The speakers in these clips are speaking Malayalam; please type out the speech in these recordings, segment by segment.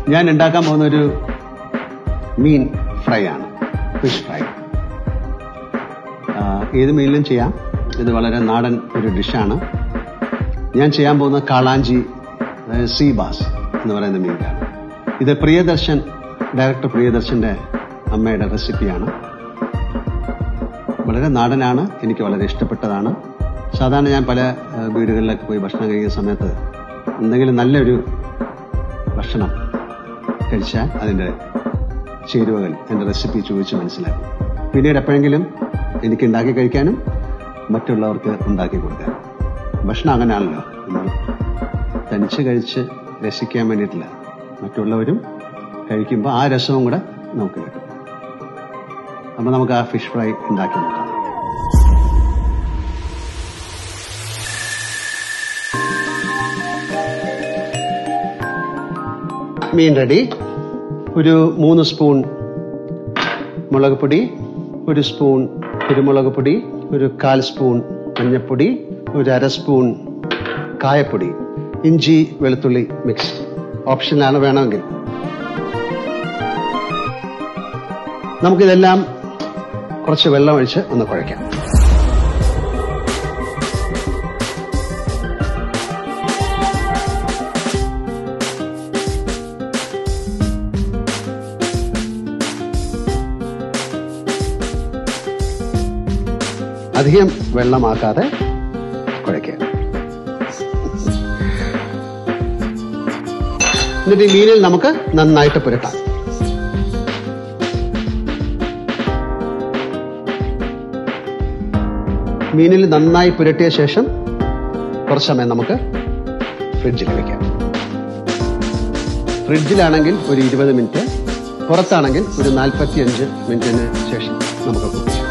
ഞാൻ ഉണ്ടാക്കാൻ പോകുന്ന ഒരു മീൻ ഫ്രൈ ആണ്, ഫിഷ് ഫ്രൈ. ഏത് മീനിലും ചെയ്യാം. ഇത് വളരെ നാടൻ ഒരു ഡിഷാണ്. ഞാൻ ചെയ്യാൻ പോകുന്ന കാളാഞ്ചി, അതായത് സീ ബാസ് എന്ന് പറയുന്ന മീനാണ്. ഇത് ഡയറക്ടർ പ്രിയദർശന്റെ അമ്മയുടെ റെസിപ്പിയാണ്. വളരെ നാടനാണ്, എനിക്ക് വളരെ ഇഷ്ടപ്പെട്ടതാണ്. സാധാരണ ഞാൻ പല വീടുകളിലൊക്കെ പോയി ഭക്ഷണം കഴിക്കുന്ന സമയത്ത് എന്തെങ്കിലും നല്ലൊരു ഭക്ഷണം കഴിച്ചാൽ അതിൻ്റെ ചേരുവകൾ, എൻ്റെ റെസിപ്പി ചോദിച്ച് മനസ്സിലാക്കും. പിന്നീട് എപ്പോഴെങ്കിലും എനിക്ക് ഉണ്ടാക്കി കഴിക്കാനും മറ്റുള്ളവർക്ക് ഉണ്ടാക്കി കൊടുക്കാനും. ഭക്ഷണം അങ്ങനെയാണല്ലോ, നമ്മൾ തനിച്ച് കഴിച്ച് രസിക്കാൻ വേണ്ടിയിട്ടില്ല, മറ്റുള്ളവരും കഴിക്കുമ്പോൾ ആ രസവും കൂടെ നമുക്ക് കിട്ടും. അപ്പോൾ നമുക്ക് ആ ഫിഷ് ഫ്രൈ ഉണ്ടാക്കി നോക്കാം. മീൻ റെഡി. ഒരു 3 സ്പൂൺ മുളക് പൊടി, 1 സ്പൂൺ കുരുമുളക് പൊടി, ഒരു 1/4 സ്പൂൺ മഞ്ഞൾപ്പൊടി, ഒരു 1/2 സ്പൂൺ കായപ്പൊടി, ഇഞ്ചി വെളുത്തുള്ളി മിക്സ്. ഓപ്ഷനിലാണ്, വേണമെങ്കിൽ. നമുക്കിതെല്ലാം കുറച്ച് വെള്ളം ഒഴിച്ച് ഒന്ന് കുഴയ്ക്കാം. അധികം വെള്ളമാക്കാതെ കുഴയ്ക്കുക. എന്നിട്ട് ഈ മീനിൽ നമുക്ക് നന്നായിട്ട് പുരട്ടാം. മീനിൽ നന്നായി പുരട്ടിയ ശേഷം കുറച്ച് സമയം നമുക്ക് ഫ്രിഡ്ജിൽ വയ്ക്കാം. ഫ്രിഡ്ജിലാണെങ്കിൽ ഒരു 20 മിനിറ്റ്, പുറത്താണെങ്കിൽ ഒരു 45 മിനിറ്റിന് ശേഷം നമുക്ക് കുക്ക് ചെയ്യാം.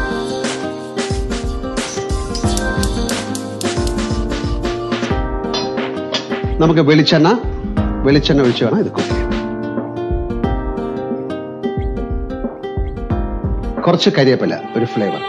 നമുക്ക് വെളിച്ചെണ്ണ ഒഴിച്ച് വേണം ഇത് കുക്ക് ചെയ്യാൻ. കുറച്ച് കരിവേപ്പില, ഒരു ഫ്ലേവർ.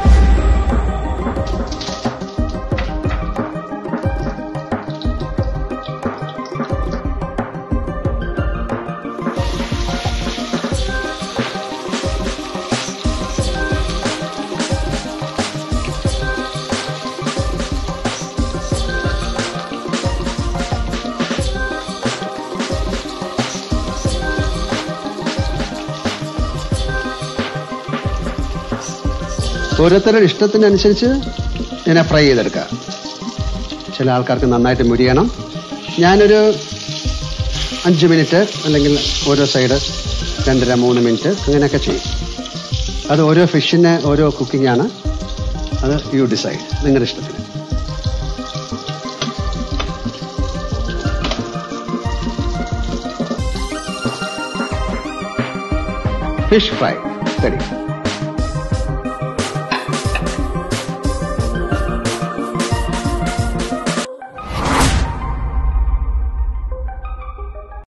ഓരോരുത്തരുടെ ഇഷ്ടത്തിനനുസരിച്ച് ഇതിനെ ഫ്രൈ ചെയ്തെടുക്കുക. ചില ആൾക്കാർക്ക് നന്നായിട്ട് മുരിയണം. ഞാനൊരു 5 മിനിറ്റ്, അല്ലെങ്കിൽ ഓരോ സൈഡ് 2.5-3 മിനിറ്റ് അങ്ങനെയൊക്കെ ചെയ്യും. അത് ഓരോ ഫിഷിന് ഓരോ കുക്കിംഗ് ആണ്. അത് യു ഡിസൈഡ്, നിങ്ങളുടെ ഇഷ്ടത്തിന്. Fish fry ready.